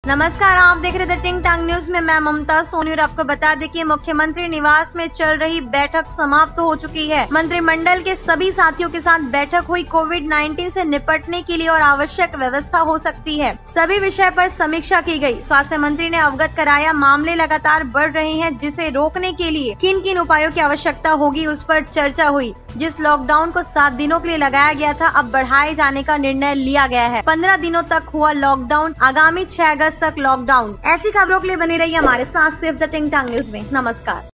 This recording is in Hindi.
नमस्कार, आप देख रहे थे टिंग टांग न्यूज में मैं ममता सोनी और आपको बता दें कि मुख्यमंत्री निवास में चल रही बैठक समाप्त हो चुकी है। मंत्रिमंडल के सभी साथियों के साथ बैठक हुई। कोविड-19 से निपटने के लिए और आवश्यक व्यवस्था हो सकती है, सभी विषय पर समीक्षा की गई। स्वास्थ्य मंत्री ने अवगत कराया, मामले लगातार बढ़ रहे हैं, जिसे रोकने के लिए किन किन उपायों की आवश्यकता होगी उस पर चर्चा हुई। जिस लॉकडाउन को 7 दिनों के लिए लगाया गया था, अब बढ़ाए जाने का निर्णय लिया गया है। 15 दिनों तक हुआ लॉकडाउन, आगामी 6 अगस्त तक लॉकडाउन। ऐसी खबरों के लिए बनी रही हमारे साथ सिर्फ द टिंग टांग न्यूज में। नमस्कार।